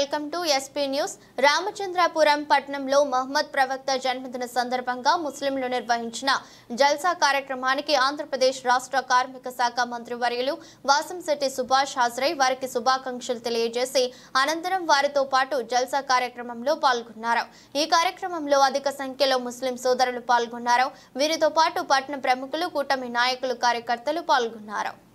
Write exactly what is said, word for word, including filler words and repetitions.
Welcome to SP news. Ramachandrapuram పట్టణంలో మహమ్మద్ ప్రవక్త జన్మదిన సందర్భంగా ముస్లింలు నిర్వహించిన జల్సా కార్యక్రమానికి ఆంధ్రప్రదేశ్ రాష్ట్ర కార్మిక శాఖ మంత్రి వర్యులు వాసంశెట్టి సుభాష్ హాజరై వారికి శుభాకాంక్షలు తెలియజేసి అనంతరం వారితో పాటు జల్సా కార్యక్రమంలో పాల్గొన్నారు. ఈ కార్యక్రమంలో అధిక సంఖ్యలో ముస్లిం సోదరులు పాల్గొన్నారు. వీరితో పాటు పట్టణ ప్రముఖులు, కూటమి నాయకులు, కార్యకర్తలు పాల్గొన్నారు.